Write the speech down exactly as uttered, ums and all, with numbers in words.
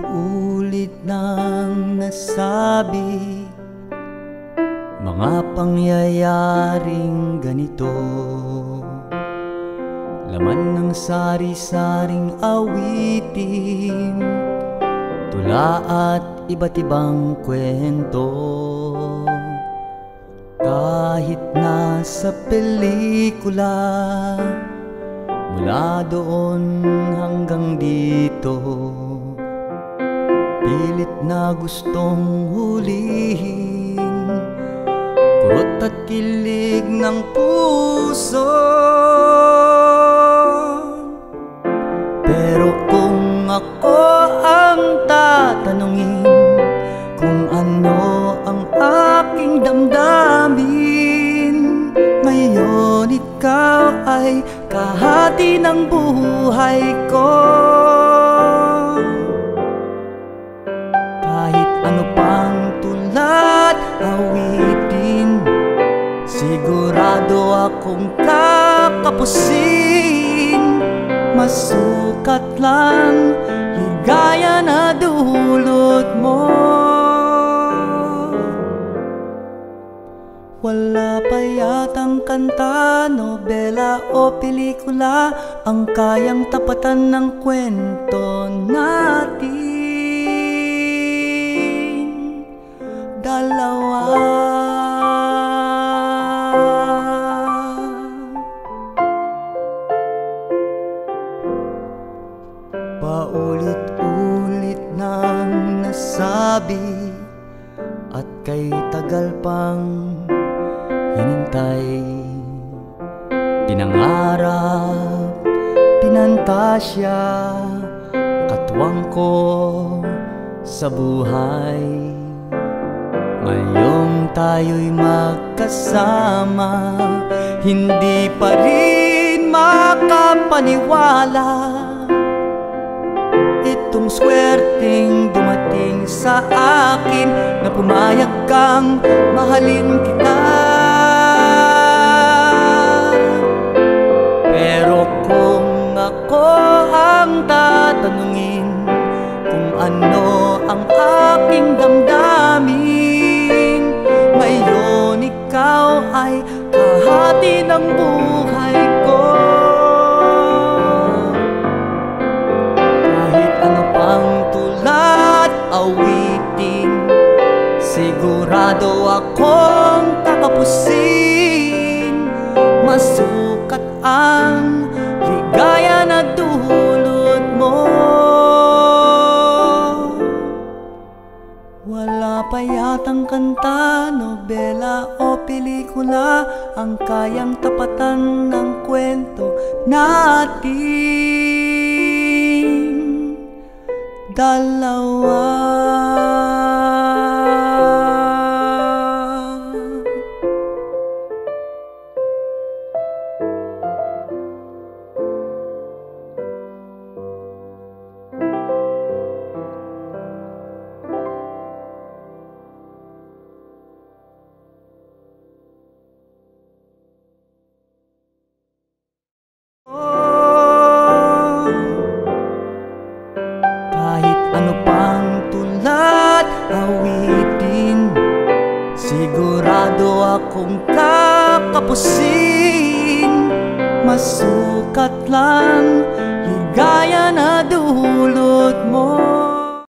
Paulit-ulit nang nasabi mga pangyayaring ganito, laman ng sari-saring awitin, tula at iba't ibang kwento. Kahit nasa pelikula, mula doon hanggang dito, pilit na gustong hulihin kurot at kilig ng puso. Pero kung ako ang tatanungin kung ano ang aking damdamin, ngayon ikaw ay kahati ng buhay ko. Kahit ano pang tulad awitin, sigurado akong kakapusin. Masukat lang ligaya na dulot mo. Wala pa yatang kanta, nobela o pelikula ang kayang tapatan ng kwento natin dalawa. Paulit-ulit nang nasabi at kay tagal pang hinintay, pinangarap, pinantasya, katwang ko sa buhay. Ngayong tayo'y magkasama, hindi pa rin makapaniwala itong swerteng dumating sa akin, na pumayag kang mahalin kita. Pero kung ako ang tatanungin kung ano ang aking damdamin, ngayon ikaw ay kahati ng buhay ko. Kahit ano pang tulad awitin, sigurado akong kakapusin. Masukat ang ligaya na dulot mo. Wala pa yatang kanta, nobela o pelikula ang kayang tapatan ng kwento natin dalawa. Kahit ano pang tulad awitin, sigurado akong kakapusin. Masukat lang ligaya na dulot mo.